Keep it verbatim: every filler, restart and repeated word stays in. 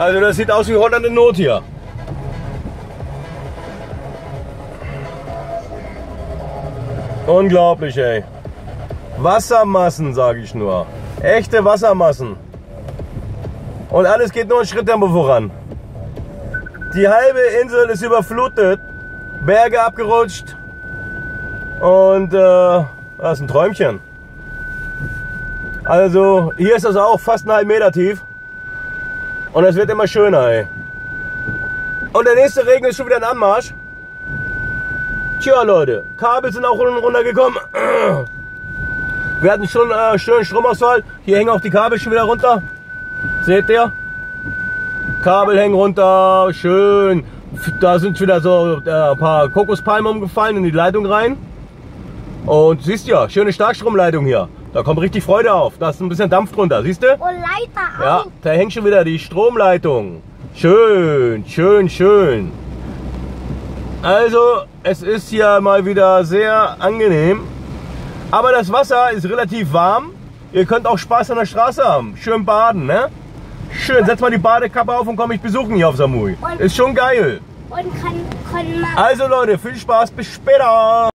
Also das sieht aus wie Holland in Not hier. Unglaublich, ey. Wassermassen, sage ich nur. Echte Wassermassen. Und alles geht nur in Schritttempo voran. Die halbe Insel ist überflutet. Berge abgerutscht. Und äh, das ist ein Träumchen. Also hier ist das auch fast einen halben Meter tief. Und es wird immer schöner, ey. Und der nächste Regen ist schon wieder ein Anmarsch. Tja, Leute, Kabel sind auch unten runtergekommen. Wir hatten schon äh, schönen Stromausfall. Hier hängen auch die Kabel schon wieder runter. Seht ihr? Kabel hängen runter, schön. Da sind wieder so äh, ein paar Kokospalmen umgefallen in die Leitung rein. Und siehst ja, schöne Starkstromleitung hier. Da kommt richtig Freude auf. Da ist ein bisschen Dampf drunter, siehst du? Und Leiter auch. Ja, da hängt schon wieder die Stromleitung. Schön, schön, schön. Also, es ist hier mal wieder sehr angenehm. Aber das Wasser ist relativ warm. Ihr könnt auch Spaß an der Straße haben. Schön baden, ne? Schön, setz mal die Badekappe auf und komm mich besuchen hier auf Samui. Ist schon geil. Und kann, kann man Also Leute, viel Spaß, bis später.